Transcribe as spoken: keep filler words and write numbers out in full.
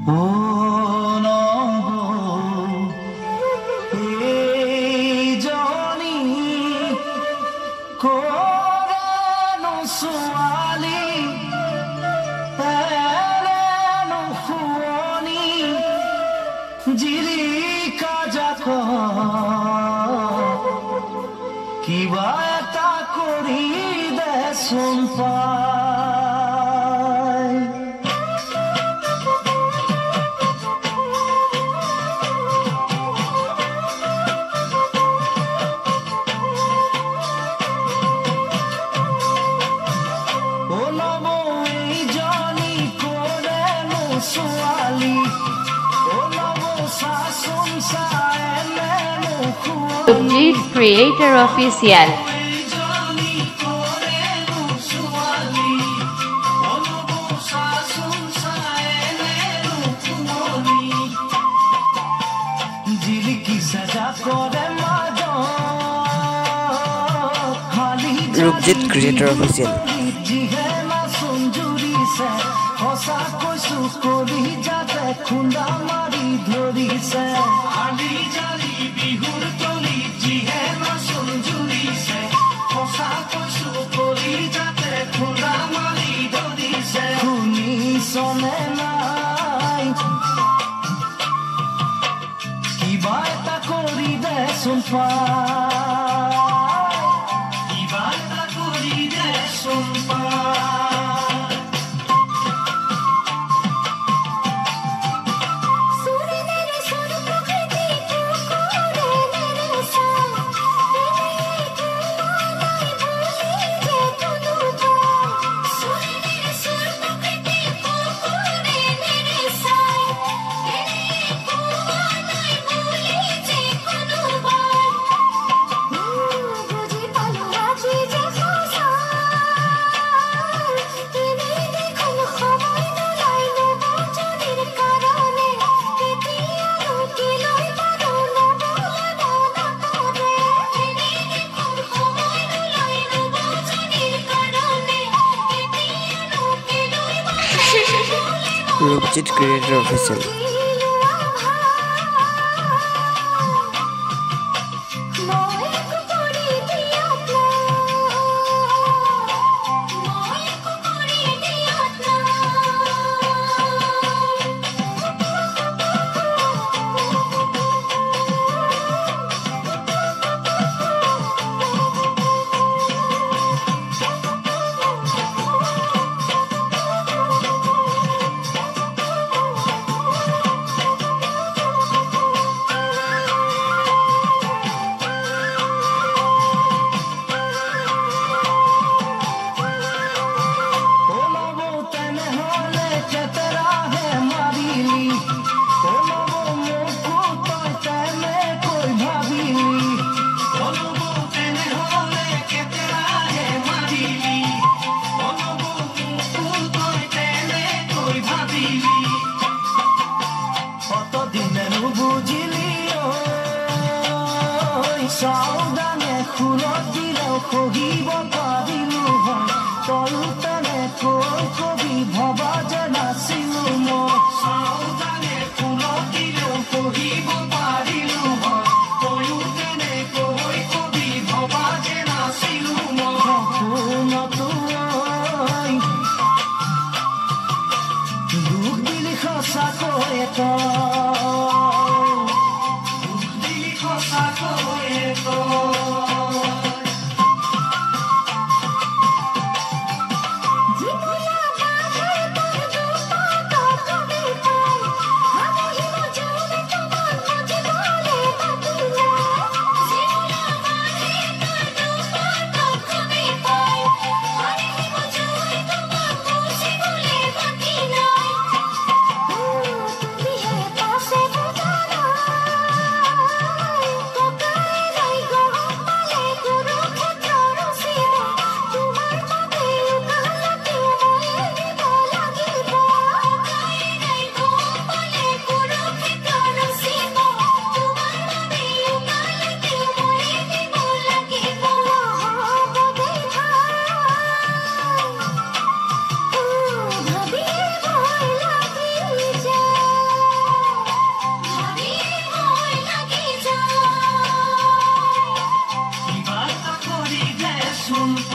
ও নব এই জনি কোরানো সোয়ালি এলেনো ফুয়নি জিরি কাজাক কিবা এটা কৰি দেচোন পাই Rupjit Creator Official. Rupjit Creator Official. সঁচা কৈছো কৰি যাতে খুন্দা মাৰি ধৰিছে আলি জালি বিহুৰ তলি যিহে নাচোন জুৰিছে সঁচা কৈছো কৰি যাতে খুন্দা মাৰি ধৰিছে শুনিছনে নাই কিবা এটা কৰি দেচোন পাই কিবা এটা কৰি দেচোন পাই Rupjit Creator Official. সাউদানে খুলত দিলেও কহিব পাৰিলো হয় তয়ো তেনেকৈ কবি ভবা যে নাছিলো মই সাউদানে খুলত দিলেও কহিব পাৰিলো হয় তয়ো তেনেকৈ কবি ভবা যে নাছিলো মই সপোনতো দুখ দিলি সঁচাকৈ Say দেচোন